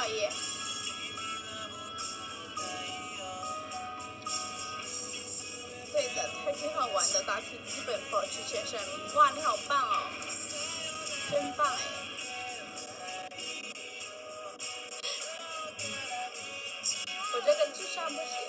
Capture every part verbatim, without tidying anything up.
耶。对的，它挺好玩的，答题基本保持前三名。哇，你好棒哦，真棒哎！我这个智商不行。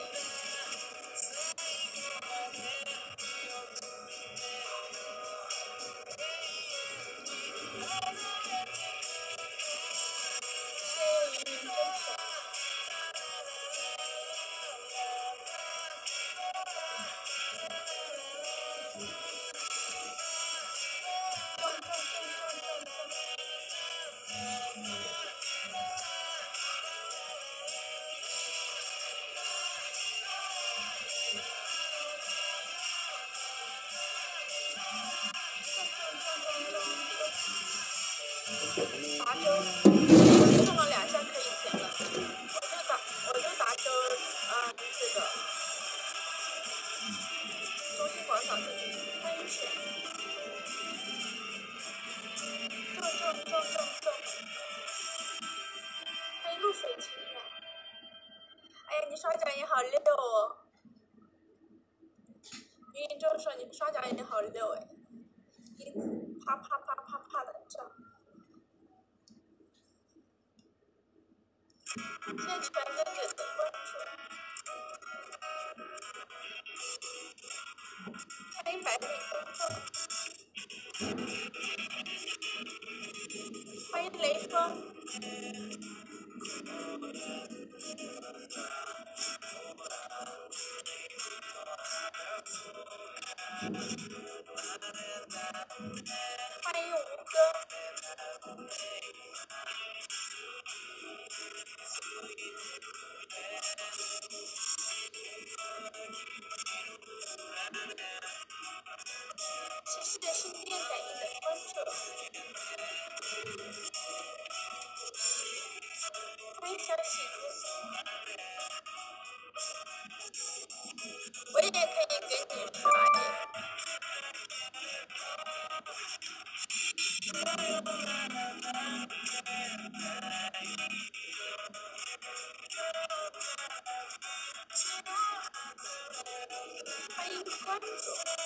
达州，我中了两下可以填了，我就达，我就达州，嗯，这个中心广场这里，欢迎选，中中中中中，欢迎露水情呀，哎呀，你刷奖也好溜哦，芸芸众说你刷奖也好溜哎，一啪啪啪啪啪的这。现在全哥哥的关注，欢迎白领工作，欢迎雷锋，欢迎吴哥，谢谢新店感应的关注，欢迎小喜子，我也可以给你刷耶。欢迎关注，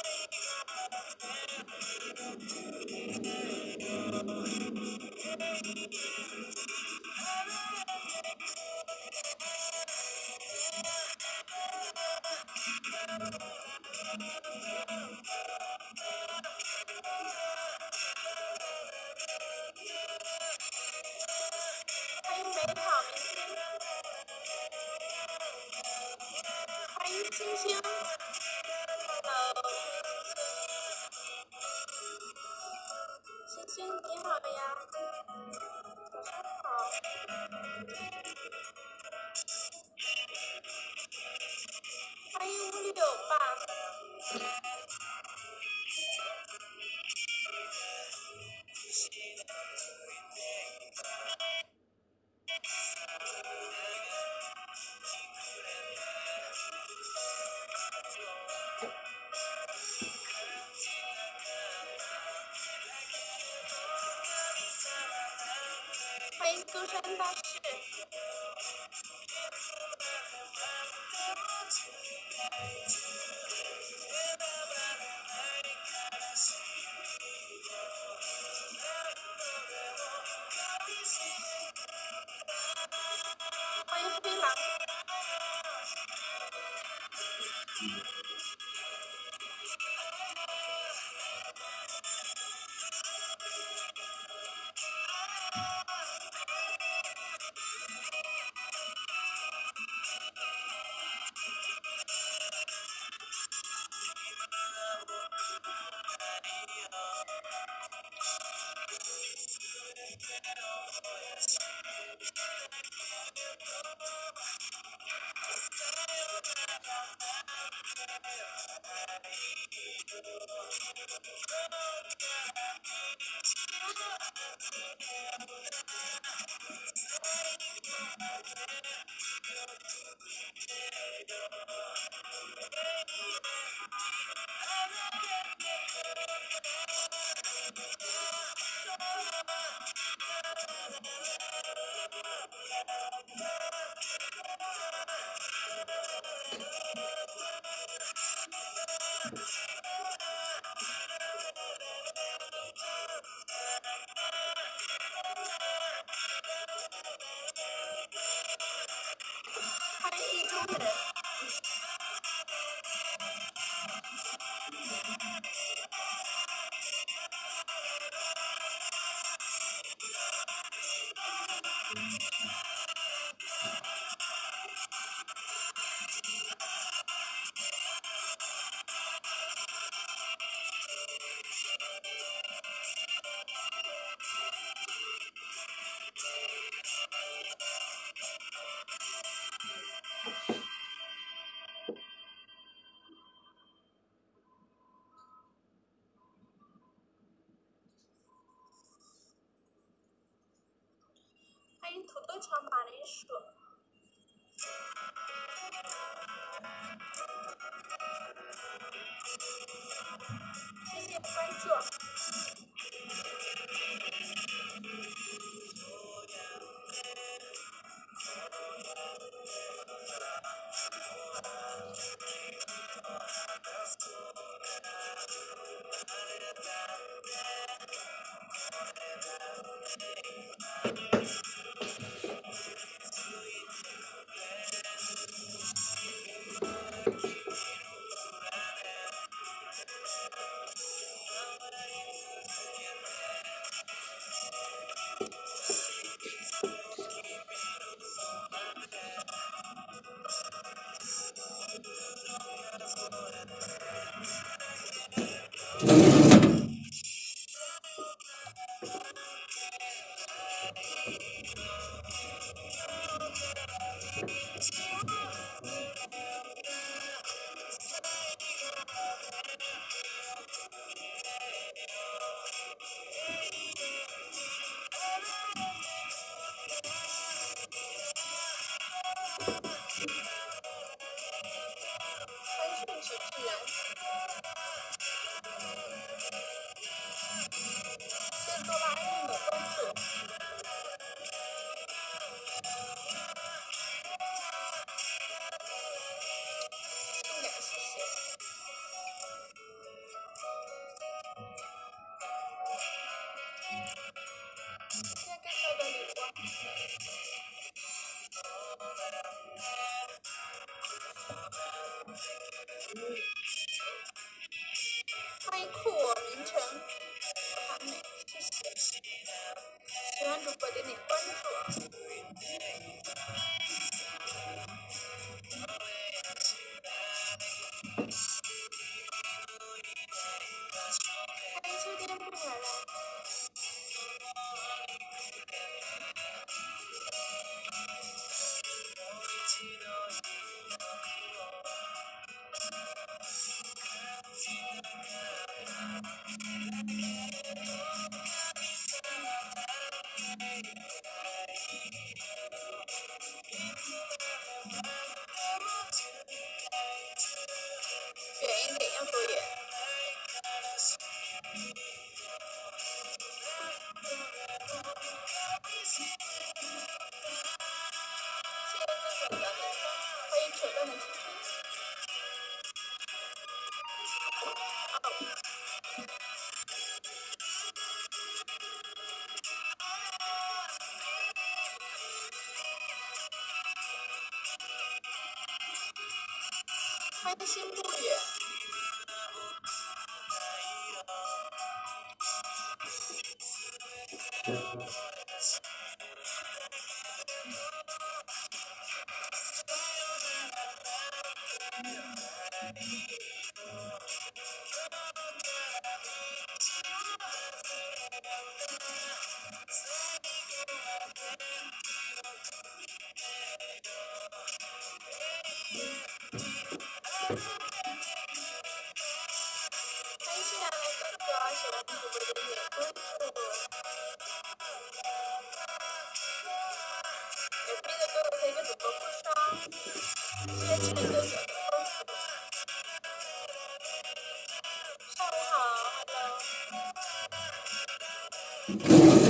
欢迎美好明天，欢迎星星 ，Hello，星星你好呀，早上好，欢迎五六八，欢迎舟山大士，欢迎飞狼， 欢迎意中人。欢迎土豆桥马铃薯。谢谢关注。顺其自然。谢谢多拉恩的关注。性感，谢谢。谢谢哥哥的礼物。欢迎酷我名城，我好美，谢谢。喜欢主播点点关注。欢迎秋天不回来。远一点，要多远？谢谢哥哥的南方，欢迎扯淡的青春。欢迎新不远。欢迎新来的哥哥，喜欢主播点点关注。有逼的哥哥可以跟主播互刷。谢谢亲的哥哥的关注。上午好 ，hello。